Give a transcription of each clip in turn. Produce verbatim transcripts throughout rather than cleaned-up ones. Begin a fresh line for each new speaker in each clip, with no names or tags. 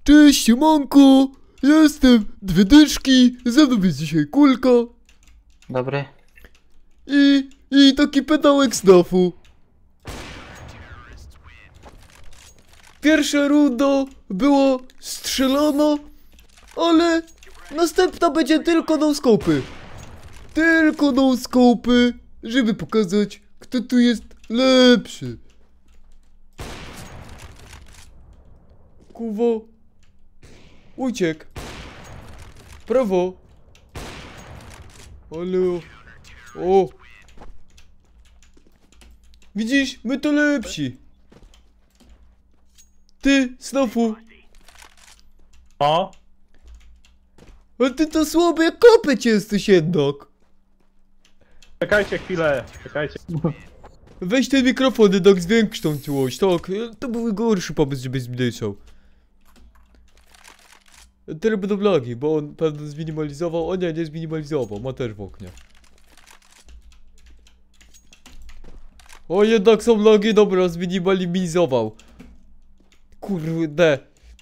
Cześć, siemanko! Jestem dwie dyszki, ze mną jest dzisiaj Kulka.
Dobry.
I, i taki pedałek z dafu. Pierwsza runda była strzelana, ale następna będzie tylko no-scopy. Tylko no-scopy, żeby pokazać, kto tu jest lepszy. Kuwa. Uciekł. Prawo. Ale... O. Widzisz? My to lepsi. Ty, Snofu.
O!
Ale ty to słaby jak kopeć jesteś jednak.
Czekajcie chwilę, czekajcie.
Weź ten mikrofon, jednak zwiększ tą czułość, tak? To był gorszy pomysł, żebyś zmniejszał. Teraz będą lagi, bo on pewno zminimalizował. O nie, nie zminimalizował, ma też w oknie. O, jednak są lagi, dobra, zminimalizował. Kurde.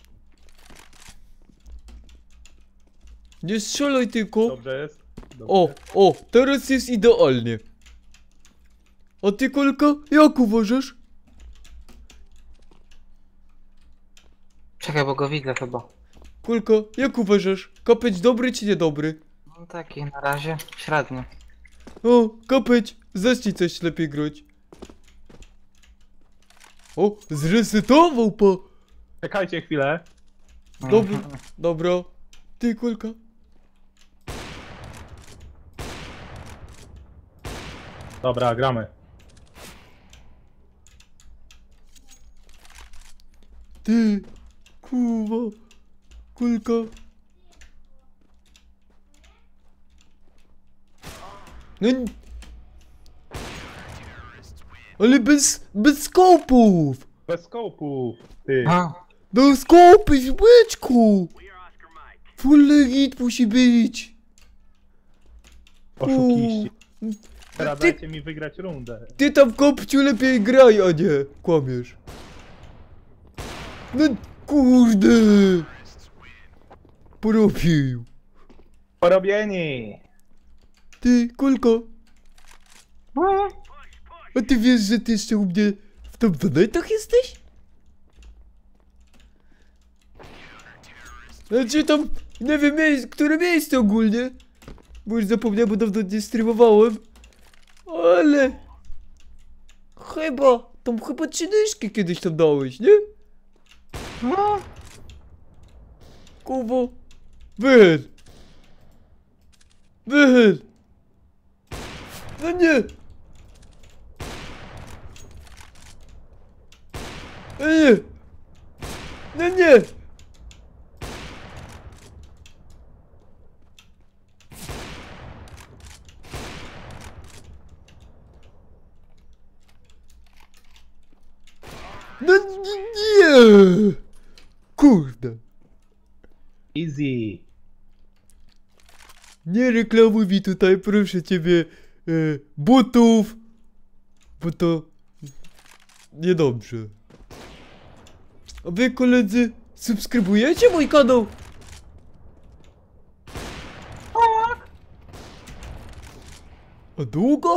Nie strzelaj tylko.
Dobrze jest. Dobrze.
O, o, teraz jest idealnie. A ty, Kolka, jak uważasz?
Czekaj, bo go widzę chyba.
Kolka, jak uważasz? Kapeć dobry czy niedobry?
No taki na razie średnio.
O, kapeć, zacznij coś lepiej grać. O, zresetował pa.
Czekajcie chwilę.
Dobra, dobra. Ty, Kolka.
Dobra, gramy.
Ty, kurwa. Kolka. No... Ale bez, bez skopów!
Bez skopów, ty.
A,
No skopy w byczku! Full hit musi być!
Oszukiści.
O,
Teraz
ty-
dajcie mi wygrać rundę.
Ty tam kopciu lepiej graj, a nie kłamiesz. No kurde! Porobił.
Porobieni!
Ty, Kulko. A ty wiesz, że ty jeszcze u mnie w top donatach jesteś? Znaczy tam, nie wiem, miejsc, które miejsce ogólnie. Bo już zapomniałem, bo dawno nie streamowałem. Ale... Chyba, tam chyba trzy dyszki kiedyś tam dałeś, nie?
no.
Kubo. Wychyl. Wychyl. No nie. No nie. No nie. No nie. Kurde.
Easy.
Nie reklamuj mi tutaj, proszę ciebie, e, butów, bo to niedobrze. A wy, koledzy, subskrybujecie mój kanał?
Tak.
A długo?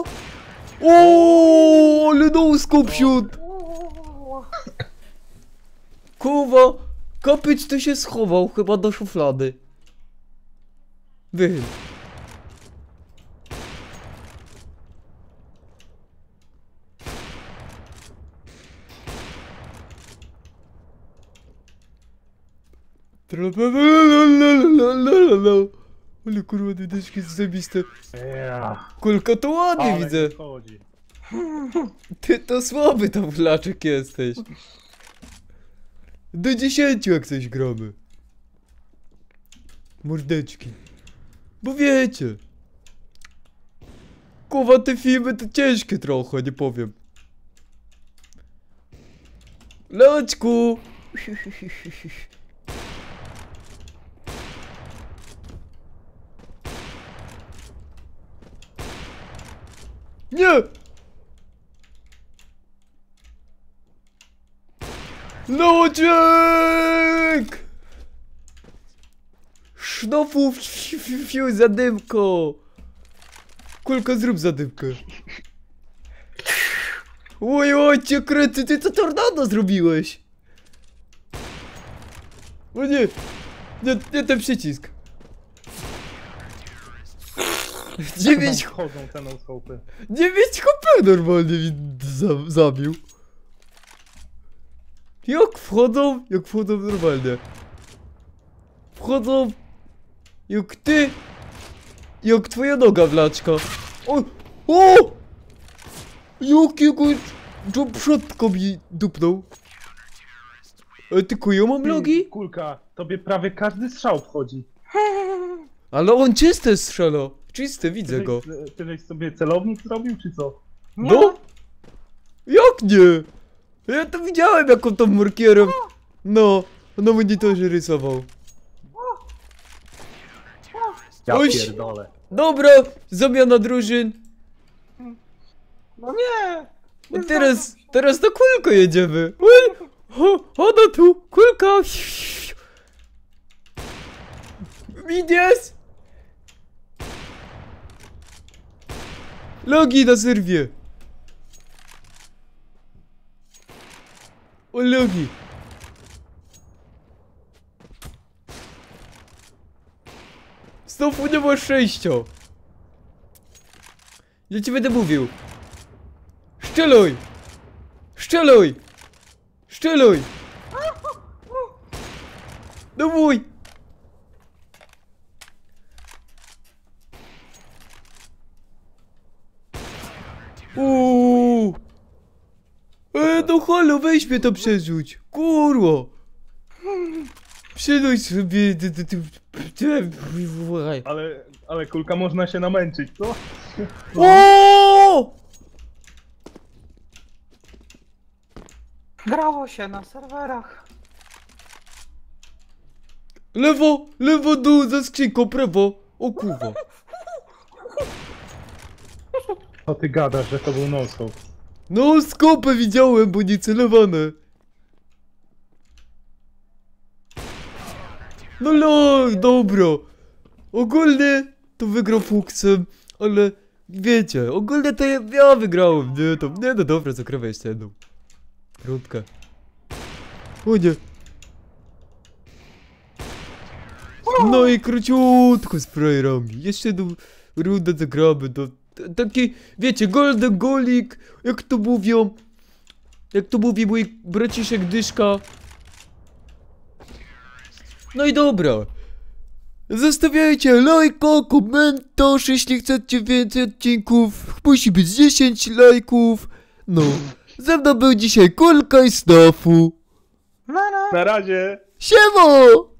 O, ale no-scope shoot! Kuwa, kapyć to się schował chyba do szuflady. Wychyl. Ale kurwa, te deszki jest zajebiste.
Yeah.
Kulka to ładnie
Ale
widzę.
nie wchodzi.
Ty to słaby tam flaczek jesteś. Do dziesięciu jak coś gramy. Mordeczki. Bo wiecie. Kurwa, te filmy to ciężkie trochę, nie powiem. Loczku. Nie! Loczek! Znowu fiu, fiu, fiu, zadymko. Kulka, zrób zadymkę. Oj, oj, cię kręcę, ty to tornado zrobiłeś. O nie, nie, nie ten przycisk. Dziewięć,
Tam wchodzą te no-scopy.
dziewięć H P normalnie mi za, zabił. Jak wchodzą? Jak wchodzą normalnie. Wchodzą jak ty. Jak twoja noga, Wlaczka. O! O! Jakiego jumpshotka mi dupnął. Ale tylko ja mam logi?
Kulka, tobie prawie każdy strzał wchodzi.
Ale on czyste strzela. Czyste, widzę
Ty,
go.
żeś- ty żeś sobie celownik zrobił, czy co?
No? Jak nie? Ja to widziałem, jak on tam markierem. No, na monitorze rysował.
Ja
Oś.
pierdolę.
Dobra, zamiana drużyn.
No nie!
A teraz, teraz na kulkę jedziemy. Oj, o, ona tu, kulka. Widzisz? Logi na serwie. O, logi. Znowu nie masz szczęścia. Ja ci będę mówił. Szczeluj! Szczeluj! Szczeluj! No mój! Uuu! E, no halo, weź mnie to przerzuć! Kurwo! Przenuj sobie... ty- ty- ty- ty-
Ale, ale kulka można się namęczyć, co?
O!
Grało się na serwerach.
Lewo, lewo, dół, za skrzynką, prawo. O kurwa.
Co ty gadasz, że to był no-scope?
No, skopę widziałem, bo nie celowane. No lol, dobra. Ogólnie to wygrał fuksem, ale wiecie, ogólnie to ja, ja wygrałem, nie, to, nie, no dobra, zakrywaj jeszcze jedną. Rundkę. O nie. No i króciutko z frajerami. Jeszcze jedną rundę zagramy, to t- taki, wiecie, golden golik, jak to mówią, jak to mówi mój braciszek Dyszka. No i dobra. Zostawiajcie lajka, komentarz, jeśli chcecie więcej odcinków. Musi być dziesięć lajków. No. Ze mną był dzisiaj Kulka i Stafu.
No, no.
Na razie!
Siemo!